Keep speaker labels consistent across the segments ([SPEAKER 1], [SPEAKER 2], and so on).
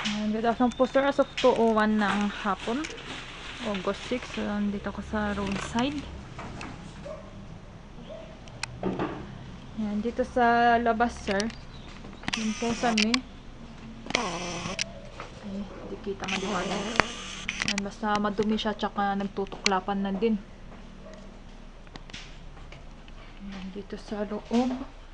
[SPEAKER 1] Good afternoon po sir, as of 2:01 ng hapon, August 6. Dito ako sa roadside. Yan, dito sa labas sir, yung Sesame. Ay, di kita maliwanag. Yan, basta madumi siya, tsaka nagtutuklapan na din. Yan, dito sa loob.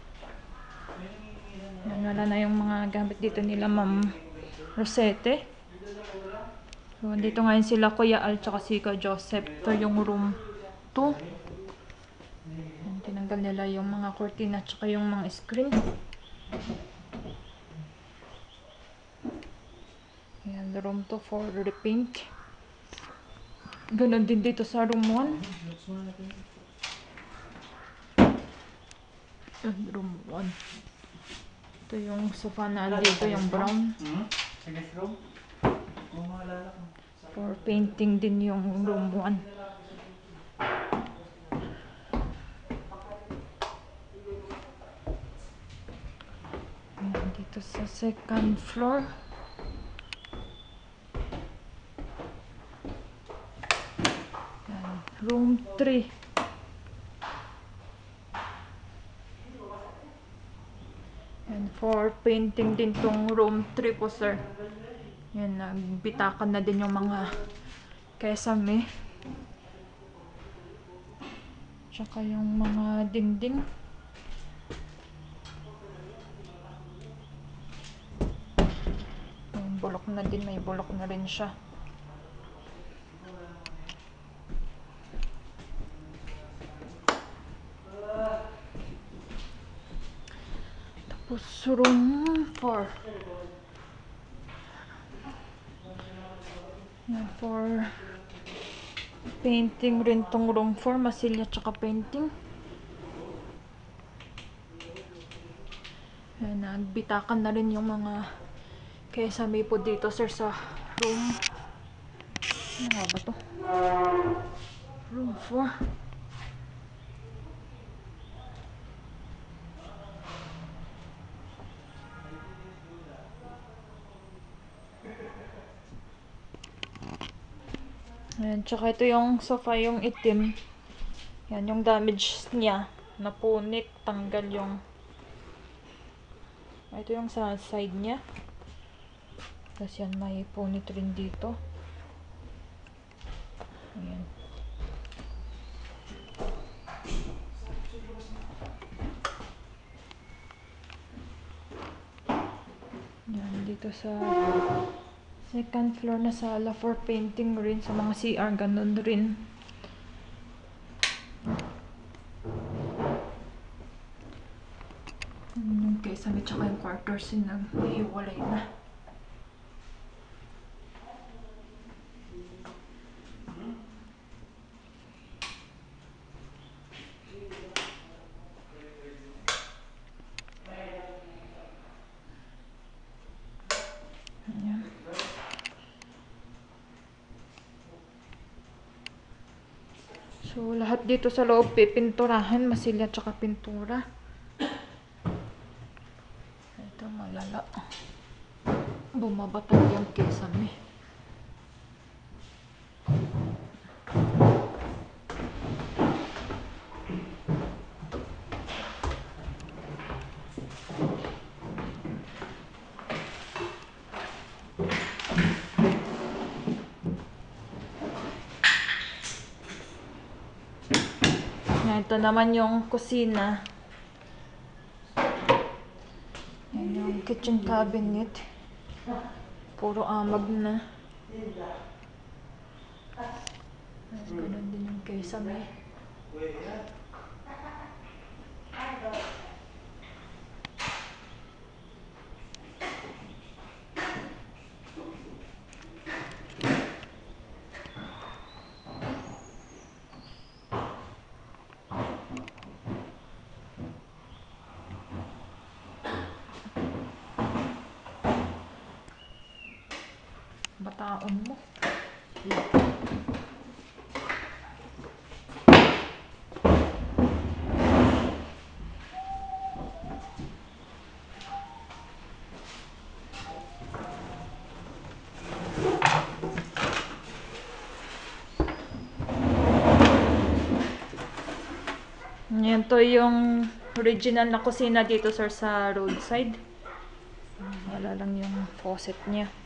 [SPEAKER 1] Yan, wala na yung mga gamit dito nila Ma'am Rosette. So, dito ngayon sila Kuya Al tsaka si Kuya Joseph. Ito yung room 2. Yan, tinanggal nila yung mga cortina tsaka yung mga screen. Yan, room 2 for repaint. Ganon din dito sa room 1. Yan, room 1. Ito yung sofa na dito, yung brown. For painting din yung room 1. Yan, dito sa second floor. Yan, room 3. Yan, for painting din tong room 3 po sir. Yan, nagbitakan na din yung mga kesame. Tsaka yung mga dingding. Yung bulok na din, may bulok na rin siya. Tapos room 4. Yan, for painting rin tong room 4, masilya tsaka painting. Yan, nagbitakan na rin yung mga kesame po dito sir sa room. Ano nga ba to? Room 4. Ayan, tsaka ito yung sofa, yung itim. Yan, yung damage niya. Napunit, tanggal yung... Ito yung sa side niya. Tapos yan, may punit rin dito. Ayan. Yan, dito sa... second floor na sala for painting rin sa mga CR, ganun rin. Yung kesame tsaka yung quarters naghiwalay na. Ayan. So, lahat dito sa loob pipinturahan, masilya tsaka pintura. Ito malala. Bumabatag yung kesame. Ito naman yung kusina. Yan yung kitchen cabinet. Puro amag na. Ganun din yung kesame. Bataon mo. Yan to yung original na kusina dito sir sa roadside. Wala lang yung faucet niya.